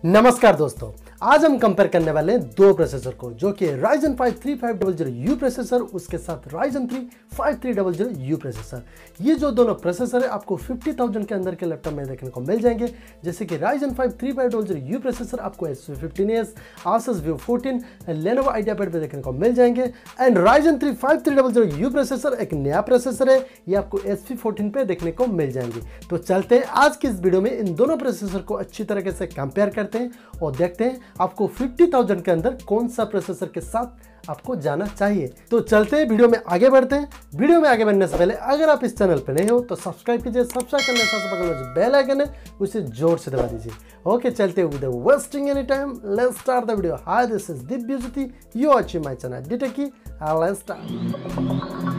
नमस्कार दोस्तों, आज हम कंपेयर करने वाले हैं दो प्रोसेसर को, जो कि Ryzen 5 3500U प्रोसेसर, उसके साथ Ryzen 3 5300U प्रोसेसर। ये जो दोनों प्रोसेसर है आपको 50,000 के अंदर के लैपटॉप में देखने को मिल जाएंगे, जैसे कि Ryzen 5 3500U प्रोसेसर आपको HP15S, Asus VIVO-14, Lenovo IdeaPad पे देखने को मिल जाएंगे। एंड Ryzen 3 5300U प्रोसेसर एक नया प्रोसेसर है, ये आपको HP14 पे देखने को मिल जाएंगे। तो चलते हैं आज की इस वीडियो में इन दोनों प्रोसेसर को अच्छी तरीके से कंपेयर करते हैं और देखते हैं आपको 50,000 के अंदर कौन सा प्रोसेसर के साथ आपको जाना चाहिए। तो चलते हैं वीडियो में आगे बढ़ते हैं। वीडियो में आगे बढ़ने से पहले अगर आप इस चैनल पर नए हो तो सब्सक्राइब कीजिए, सब्सक्राइब करने के साथ बगल में जो बेल आइकन है उसे जोर से दबा दीजिए। ओके, चलते हैं with wasting any time, let's start the video. Hi, this is Divya Jyoti, you watching my channel डिटेकी। Let's start.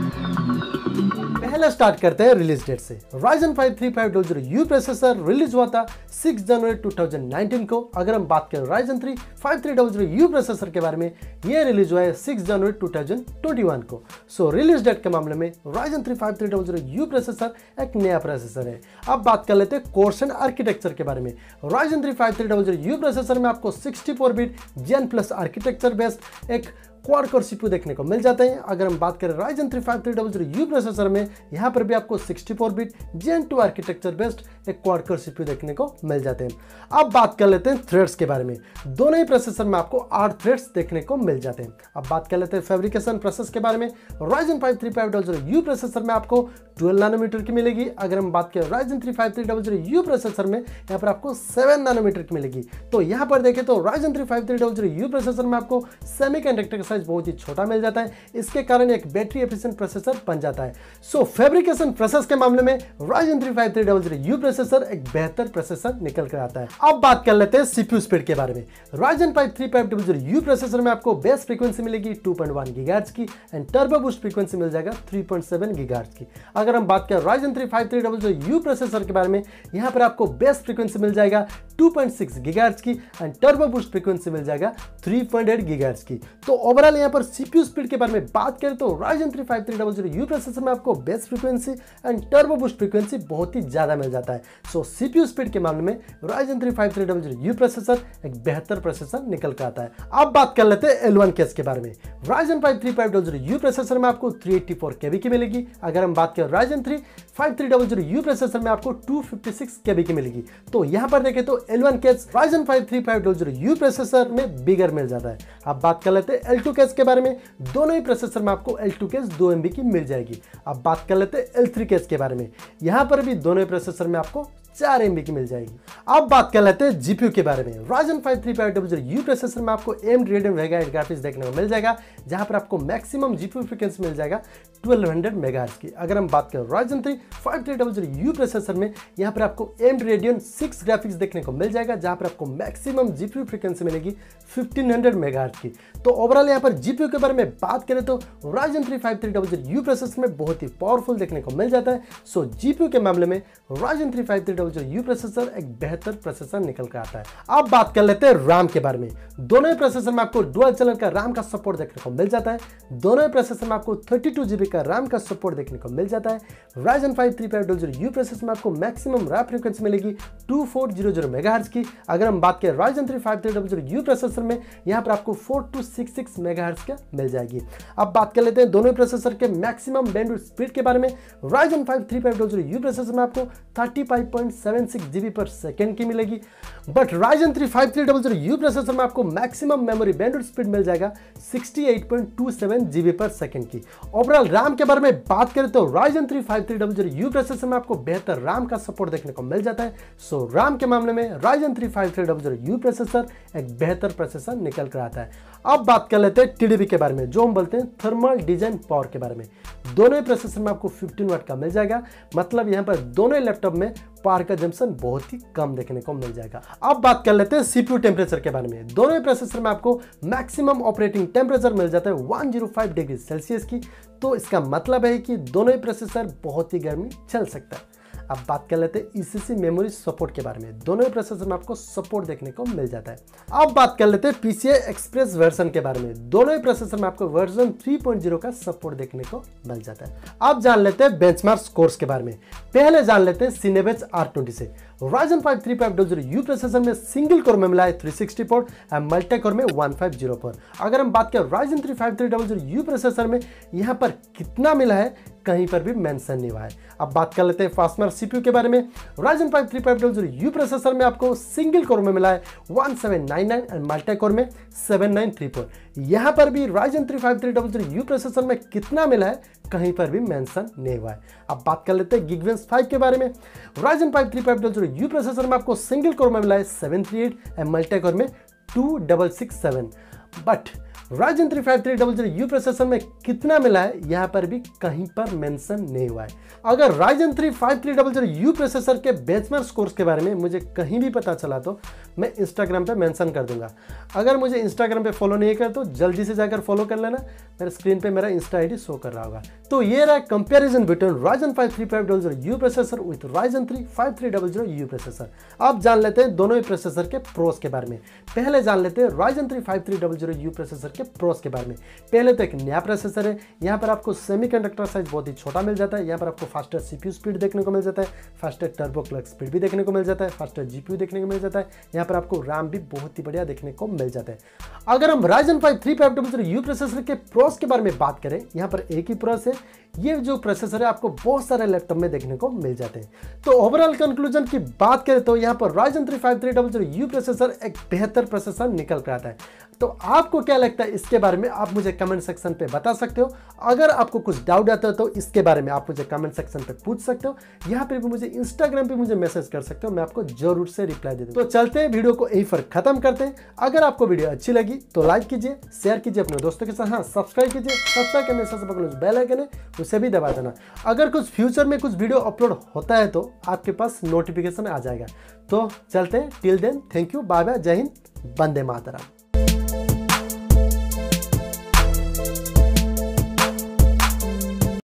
पहले स्टार्ट करते हैं रिलीज डेट से। Ryzen 5 3500U प्रोसेसर रिलीज हुआ था 6 जनवरी 2019 को। अगर हम बात करें Ryzen 3 5300U प्रोसेसर के बारे में, ये रिलीज हुआ है 6 जनवरी 2021 को। सो रिलीज डेट के मामले में Ryzen 3 5300U प्रोसेसर एक नया प्रोसेसर है। अब बात कर लेते हैं कोर्स एंड आर्किटेक्चर के बारे में। Ryzen 3 5300U प्रोसेसर में आपको 64 bit Zen plus architecture based एक क्वाड कोर सीपीयू देखने को मिल जाते हैं। अगर हम बात करें Ryzen 3 5300U प्रोसेसर में, यहाँ पर भी आपको 64 बिट Gen 2 आर्किटेक्चर बेस्ड एक क्वाड कोर सीपीयू देखने को मिल जाते हैं। अब बात कर लेते हैं थ्रेड्स के बारे में। दोनों ही प्रोसेसर में आपको 8 थ्रेड्स देखने को मिल जाते हैं। अब बात कर लेते हैं फैब्रिकेशन प्रोसेस के बारे में। Ryzen 5 3500U प्रोसेसर में आपको 12 नैनोमीटर की मिलेगी। अगर हम बात करें Ryzen 3 5300U प्रोसेसर में, यहाँ पर आपको 7 नैनोमीटर की मिलेगी। तो यहाँ पर देखें तो Ryzen 3 5300U प्रोसेसर में आपको सेमीकंडक्टर साइज बहुत ही छोटा मिल जाता है, इसके कारण एक बैटरी एफिशिएंट प्रोसेसर बन जाता है। सो फैब्रिकेशन प्रोसेस के मामले में Ryzen 3 5300U प्रोसेसर एक बेहतर प्रोसेसर निकल कर आता है। अब बात कर लेते हैं सीपीयू स्पीड के बारे में। Ryzen 5 3500U प्रोसेसर में आपको बेस फ्रीक्वेंसी मिलेगी 2.1 गीगाहर्ट्ज की एंड टर्बो बूस्ट फ्रीक्वेंसी मिल जाएगा 3.7 गीगाहर्ट्ज की। अगर हम बात करें Ryzen 3 5300U प्रोसेसर के बारे में, यहाँ पर आपको बेस फ्रीक्वेंसी मिल जाएगा 2.6 गीगाहर्ट्ज की एंड टर्बो बूस्ट फ्रीक्वेंसी मिल जाएगा 3.8 गीगाहर्ट्ज की। तो ओवरऑल यहाँ पर सीपीयू स्पीड के बारे में बात करें तो Ryzen 3 5300U प्रोसेसर में आपको base frequency and turbo boost frequency बहुत ही ज्यादा मिल जाता है। सो सीपीयू स्पीड के मामले में Ryzen 3 5300U प्रोसेसर एक बेहतर प्रोसेसर निकल कर आता है। अब बात कर लेते हैं L1 केस के बारे में। Ryzen 5 3500U प्रोसेसर में आपको 384 KB की मिलेगी। अगर हम बात करें Ryzen 3 5300U प्रोसेसर में आपको 256 KB की मिलेगी। तो यहाँ पर देखें तो L1 case Ryzen 5 3500U processor में बिगर मिल जाता है। अब बात कर लेते हैं L2 केस के बारे में। दोनों ही प्रोसेसर में आपको L2 केस 2 MB की मिल जाएगी। अब बात कर लेते हैं L3 केस के बारे में। यहाँ पर भी दोनों ही प्रोसेसर में आपको 4 MB की मिल जाएगी। अब बात कर लेते हैं जीपीयू के बारे में। Ryzen 5 3500U प्रोसेसर में आपको AMD Radeon Vega 8 ग्राफिक्स देखने को मिल जाएगा, जहां पर आपको मैक्सिमम जीपीयू फ्रीक्वेंसी मिल जाएगा 1200 मेगाहर्ट्ज की। अगर हम बात करें Ryzen 3 5300U प्रोसेसर में, यहाँ पर आपको AMD Radeon 6 ग्राफिक्स देखने को मिल जाएगा, जहां पर आपको मैक्सिमम जीपीयू फ्रीक्वेंसी मिलेगी 1500 मेगाहर्ट्ज की। तो ओवरऑल यहाँ पर जीपीयू के बारे में बात करें तो Ryzen 3 5300U प्रोसेसर में बहुत ही पावरफुल देखने को मिल जाता है। सो जीपीयू के मामले में Ryzen 3 5300U प्रोसेसर एक बेहतर प्रोसेसर निकल कर आता है। अब बात कर लेते हैं रैम के बारे में। दोनों ही प्रोसेसर में आपको डुअल चैनल का रैम का सपोर्ट देखने को मिल जाता है। दोनों ही प्रोसेसर में आपको 32 GB का रैम का सपोर्ट देखने को मिल जाता है। Ryzen 5 3500U प्रोसेसर में आपको मैक्सिमम रैम फ्रीक्वेंसी मिलेगी 2400 मेगाहर्ट्ज की। अगर हम बात करें Ryzen 3 5300U प्रोसेसर में, यहाँ पर आपको 4266 मेगाहर्ट्ज का मिल जाएगी। अब बात कर लेते हैं दोनों प्रोसेसर के मैक्सिमम बैंडविड्थ स्पीड के बारे में। Ryzen 5 3500U प्रोसेसर में आपको 35.76 GB पर सेकेंड की मिलेगी, बट Ryzen 3 5300U प्रोसेसर में आपको मैक्सिमम मेमोरी बैंडविड्थ स्पीड मिल जाएगा 68.27 GB पर सेकेंड की। ओवरऑल रैम के बारे में बात करें तो Ryzen 3 5300U प्रोसेसर में आपको बेहतर रैम का सपोर्ट देखने को मिल जाता है। सो रैम के मामले में Ryzen 3 5300U प्रोसेसर एक बेहतर प्रोसेसर निकल कर आता है। अब बात कर लेते हैं TDP के बारे में, जो हम बोलते हैं थर्मल डिजाइन पावर के बारे में। दोनों ही प्रोसेसर में आपको 15 वाट का मिल जाएगा, मतलब यहाँ पर दोनों ही लैपटॉप में पावर कंजम्पशन बहुत ही कम देखने को मिल जाएगा। अब बात कर लेते हैं सीपीयू टेम्परेचर के बारे में। दोनों ही प्रोसेसर में आपको मैक्सिमम ऑपरेटिंग टेम्परेचर मिल जाता है 105 डिग्री सेल्सियस की। तो इसका मतलब है कि दोनों ही प्रोसेसर बहुत ही गर्मी झेल सकता है। अब बात कर लेते हैं ECC मेमोरी सपोर्ट के बारे में। दोनों ही प्रोसेसर में आपको सपोर्ट देखने को मिल जाता है। अब बात कर लेते हैं PCI Express वर्जन के बारे में। दोनों ही प्रोसेसर में आपको वर्जन 3.0 का सपोर्ट देखने को मिल जाता है। अब जान लेते हैं बेंचमार्क स्कोर्स के बारे में। पहले जान लेते हैं Cinebench R20 से। Ryzen 5 3500U प्रोसेसर में सिंगल कोर में मिला है 364 और मल्टी कोर में 1504। अगर हम बात करें Ryzen 3 5300U प्रोसेसर में यहाँ पर कितना मिला है कहीं पर भी मेंशन नहीं हुआ है। अब बात कर लेते हैं फास्टमार्क CPU के बारे में। Ryzen 5 3500U प्रोसेसर में आपको सिंगल कोर में मिला है 1799 और मल्टी कोर में 7934। यहाँ पर भी Ryzen 3 5300U प्रोसेसर में कितना मिला है कहीं पर भी मेंशन नहीं हुआ है। अब बात कर लेते हैं Geekbench 5 के बारे में। Ryzen 5 3500U प्रोसेसर में आपको सिंगल कोर में मिला है 738 और मल्टी कोर में 2667। बट Ryzen 3 5300U प्रोसेसर में कितना मिला है यहाँ पर भी कहीं पर मेंशन नहीं हुआ है। अगर Ryzen 3 5300U प्रोसेसर के बेंचमार्क स्कोर्स के बारे में मुझे कहीं भी पता चला तो मैं इंस्टाग्राम पे मेंशन कर दूंगा। अगर मुझे इंस्टाग्राम पे फॉलो नहीं कर तो जल्दी से जाकर फॉलो कर लेना। मेरे स्क्रीन पे मेरा इंस्टा आईडी शो कर रहा होगा। तो ये रहा comparison between Ryzen 5 3500U processor with Ryzen 3 5300U processor. अब जान लेते हैं दोनों ही प्रोसेसर के प्रोस के बारे में। पहले जान लेते हैं Ryzen 3 5300U प्रोसेसर के प्रोस के बारे में। पहले तो एक नया प्रोसेसर है। यहाँ पर आपको सेमीकंडक्टर साइज बहुत ही छोटा मिल जाता है। यहाँ पर आपको फास्टर CPU स्पीड देखने को मिल जाता है, फास्टर टर्बो क्लॉक स्पीड भी देखने को मिल जाता है, फास्टर GPU देखने को मिल जाता है। यहाँ पर आपको RAM भी बहुत ही बढ़िया देखने को मिल जाता है। अगर हम Ryzen 5 3500U प्रोसेसर के प्रोस के बारे में बात करें, यहाँ पर एक ही प्रोस है। ये जो प्रोसेसर है आपको बहुत सारे लैपटॉप में देखने को मिल जाते हैं। तो ओवरऑल कंक्लूजन की बात करें तो यहाँ पर Ryzen 3 5300U प्रोसेसर एक बेहतर प्रोसेसर निकल कर आता है। तो आपको क्या लगता है इसके बारे में आप मुझे कमेंट सेक्शन पे बता सकते हो। अगर आपको कुछ डाउट आता है तो इसके बारे में आप मुझे कमेंट सेक्शन पे पूछ सकते हो। यहाँ पे भी मुझे इंस्टाग्राम पे मुझे मैसेज कर सकते हो, मैं आपको जरूर से रिप्लाई दे दूंगा। तो चलते हैं वीडियो को यहीं पर खत्म करते हैं। अगर आपको वीडियो अच्छी लगी तो लाइक कीजिए, शेयर कीजिए अपने दोस्तों के साथ। हाँ, सब्सक्राइब कीजिए। सब्सक्राइब करने से बगल में बेल आइकन है उसे भी दबा देना। अगर कुछ फ्यूचर में कुछ वीडियो अपलोड होता है तो आपके पास नोटिफिकेशन आ जाएगा। तो चलते हैं, till then thank you, bye bye, जय हिंद, वंदे मातरम।